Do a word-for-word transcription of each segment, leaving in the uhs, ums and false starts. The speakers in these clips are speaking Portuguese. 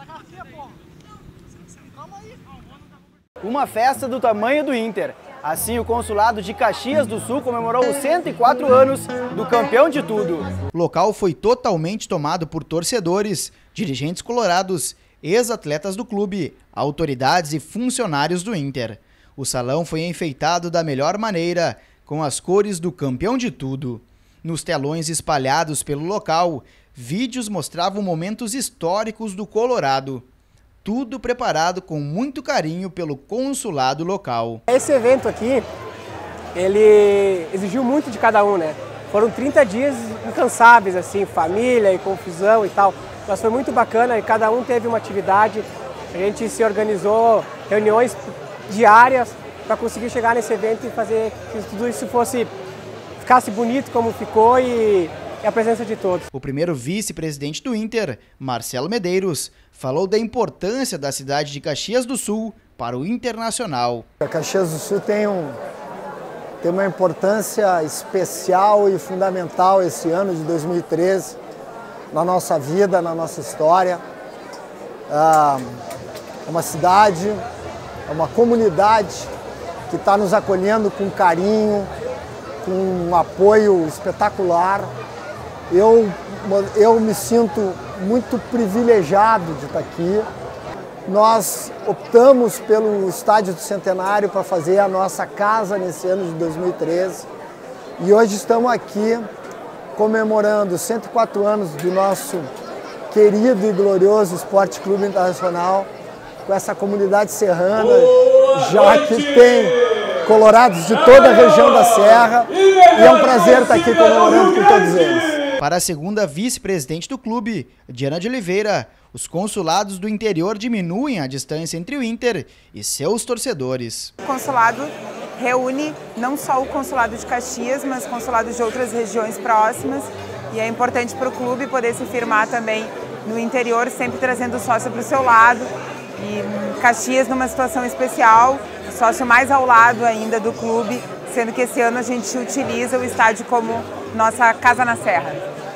Uma festa do tamanho do Inter. Assim, o Consulado de Caxias do Sul comemorou os cento e quatro anos do campeão de tudo. O local foi totalmente tomado por torcedores, dirigentes colorados, ex-atletas do clube, autoridades e funcionários do Inter. O salão foi enfeitado da melhor maneira, com as cores do campeão de tudo. Nos telões espalhados pelo local, vídeos mostravam momentos históricos do Colorado. Tudo preparado com muito carinho pelo consulado local. Esse evento aqui, ele exigiu muito de cada um, né? Foram trinta dias incansáveis, assim, família e confusão e tal. Mas foi muito bacana e cada um teve uma atividade. A gente se organizou reuniões diárias para conseguir chegar nesse evento e fazer que tudo isso fosse, ficasse bonito como ficou e a presença de todos. O primeiro vice-presidente do Inter, Marcelo Medeiros, falou da importância da cidade de Caxias do Sul para o Internacional. A Caxias do Sul tem, um, tem uma importância especial e fundamental esse ano de dois mil e treze na nossa vida, na nossa história. É uma cidade, é uma comunidade que está nos acolhendo com carinho, com um apoio espetacular. Eu, eu me sinto muito privilegiado de estar aqui. Nós optamos pelo Estádio do Centenário para fazer a nossa casa nesse ano de dois mil e treze. E hoje estamos aqui comemorando cento e quatro anos do nosso querido e glorioso Esporte Clube Internacional, com essa comunidade serrana, já que tem colorados de toda a região da Serra. E é um prazer estar aqui comemorando com todos eles. Para a segunda vice-presidente do clube, Diana de Oliveira, os consulados do interior diminuem a distância entre o Inter e seus torcedores. O consulado reúne não só o consulado de Caxias, mas consulados de outras regiões próximas. E é importante para o clube poder se firmar também no interior, sempre trazendo o sócio para o seu lado. E Caxias numa situação especial, o sócio mais ao lado ainda do clube, sendo que esse ano a gente utiliza o estádio como nossa casa na Serra.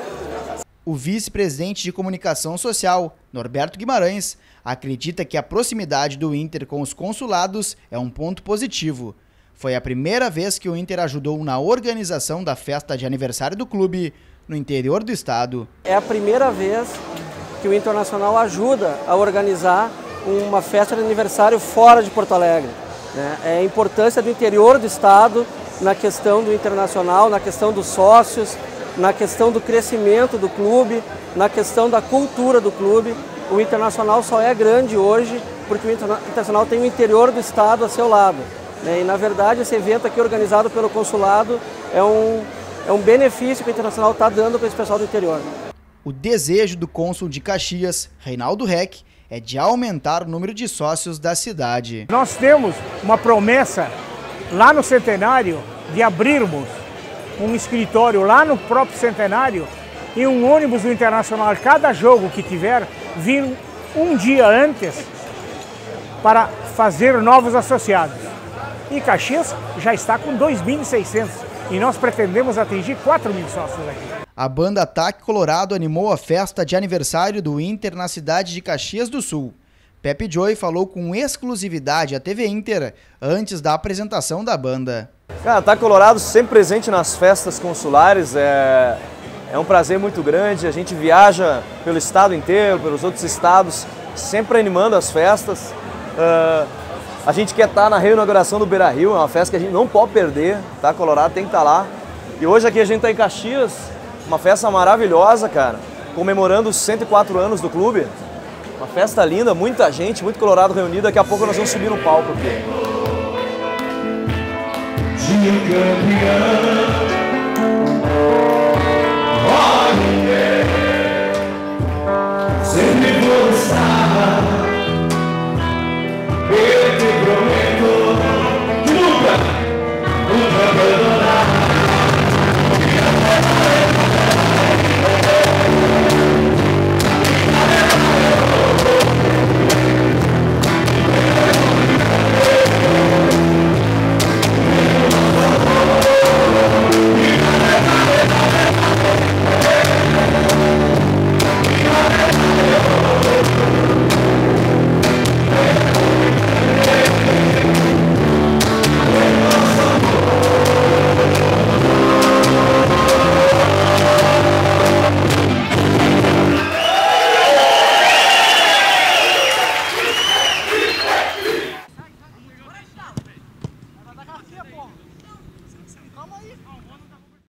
O vice-presidente de comunicação social, Norberto Guimarães, acredita que a proximidade do Inter com os consulados é um ponto positivo. Foi a primeira vez que o Inter ajudou na organização da festa de aniversário do clube no interior do estado. É a primeira vez que o Internacional ajuda a organizar uma festa de aniversário fora de Porto Alegre. É a importância do interior do estado na questão do Internacional, na questão dos sócios, na questão do crescimento do clube, na questão da cultura do clube. O Internacional só é grande hoje porque o Internacional tem o interior do estado a seu lado. E, na verdade, esse evento aqui organizado pelo consulado é um, é um benefício que o Internacional está dando para esse pessoal do interior. O desejo do cônsul de Caxias, Reinaldo Reck, é de aumentar o número de sócios da cidade. Nós temos uma promessa lá no Centenário de abrirmos um escritório lá no próprio Centenário e um ônibus do Internacional, cada jogo que tiver, vir um dia antes para fazer novos associados. E Caxias já está com dois mil e seiscentos e nós pretendemos atingir quatro mil sócios aqui. A banda Ataque Colorado animou a festa de aniversário do Inter na cidade de Caxias do Sul. Pepe Joy falou com exclusividade à T V Inter antes da apresentação da banda. Cara, Ataque Colorado sempre presente nas festas consulares, é, é um prazer muito grande. A gente viaja pelo estado inteiro, pelos outros estados, sempre animando as festas. Uh, a gente quer estar na reinauguração do Beira-Rio, é uma festa que a gente não pode perder, tá? Colorado tem que estar lá. E hoje aqui a gente está em Caxias, uma festa maravilhosa, cara, comemorando os cento e quatro anos do clube. Uma festa linda, muita gente, muito Colorado reunido. Daqui a pouco nós vamos subir no palco aqui. Dia campeão,